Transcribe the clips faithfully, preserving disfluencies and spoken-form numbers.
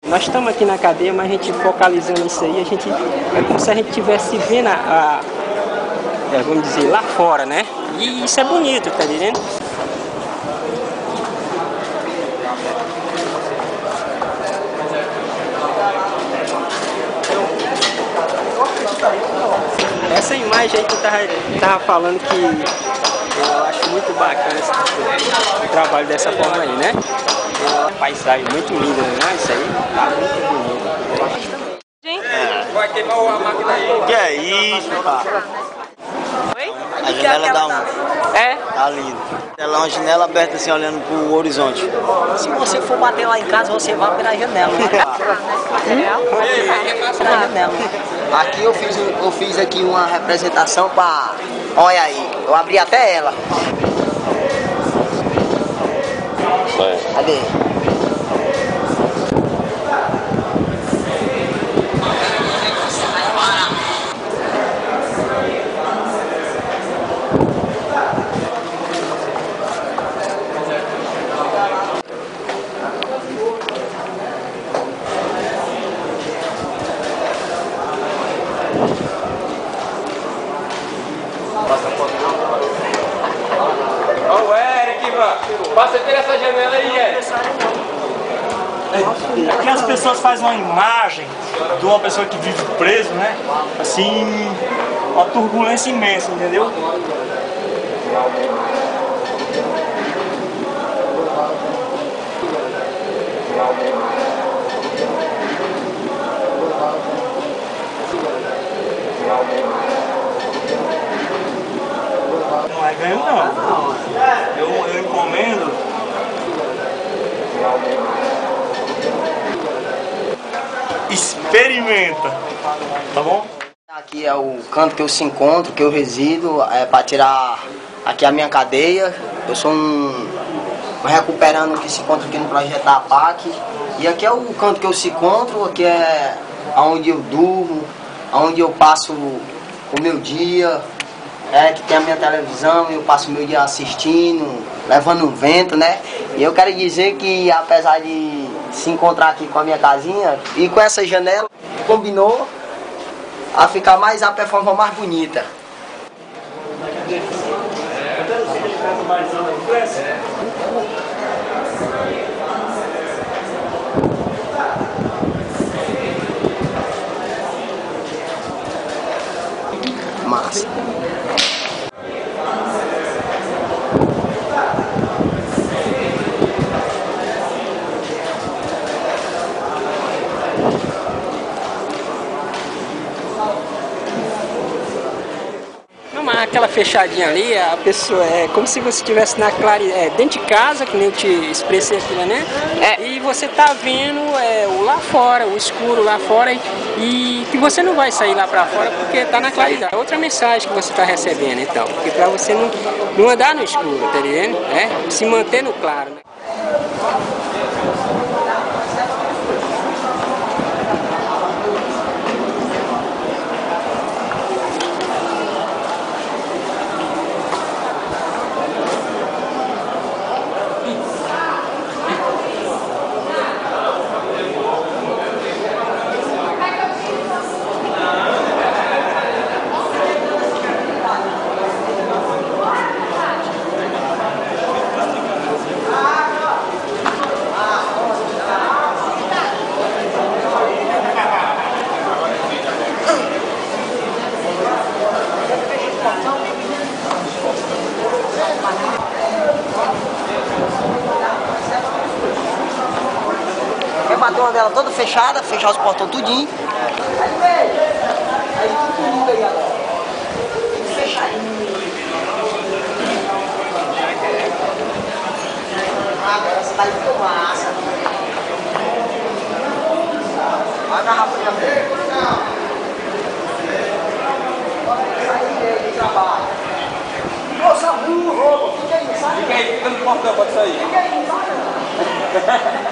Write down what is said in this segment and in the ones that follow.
Nós estamos aqui na cadeia, mas a gente focalizando isso aí, a gente é como se a gente estivesse vendo a, a é, vamos dizer, lá fora, né? E isso é bonito, tá entendendo? Essa imagem aí que eu tava, tava falando que eu acho muito bacana esse, o trabalho dessa forma aí, né? É uma paisagem muito linda, né? Isso aí tá muito bonito. É. Vai queimar a máquina aí. Que é isso, cara? Oi? A janela dá um. É? Tá lindo. Ela é uma janela aberta assim, olhando pro horizonte. Se você for bater lá em casa, você vai pela janela. Pela janela. Aqui eu fiz, eu fiz aqui uma representação para... Olha aí, eu abri até ela. Cadê? Ó o Eric, mano. Passa por essa janela aí, Eric. Aqui as pessoas fazem uma imagem de uma pessoa que vive preso, né? Assim, uma turbulência imensa, entendeu? Não é ganho não. Eu, eu encomendo. Experimenta, tá bom? Aqui é o canto que eu se encontro, que eu resido, é para tirar aqui a minha cadeia. Eu sou um, um recuperando que se encontra aqui no projeto da P A C. E aqui é o canto que eu se encontro, aqui é onde eu durmo, onde eu passo o meu dia. É que tem a minha televisão, eu passo o meu dia assistindo, levando um vento, né? E eu quero dizer que apesar de se encontrar aqui com a minha casinha e com essa janela, combinou a ficar mais, a performance mais bonita. Massa. Aquela fechadinha ali, a pessoa é como se você estivesse na claridade, é, dentro de casa, que nem eu te expressei aquilo, né? É, e você tá vendo é, o lá fora, o escuro lá fora, e que você não vai sair lá pra fora porque tá na claridade. Outra mensagem que você tá recebendo, então, porque pra você não, não andar no escuro, tá entendendo? É, se manter no claro, né? Bater uma dela toda fechada, fechar os portões tudinho. Aí, aí tudo lindo aí agora. Tudo fechadinho. Agora você tá de fumaça. A garrafa de abril. Sai de trabalho. Moça burro, fica aí, sai. Fica aí, fica no portão, pode sair. Fica aí, sai.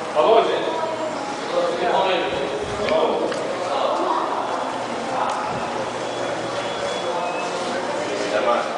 Falou, gente? Até mais.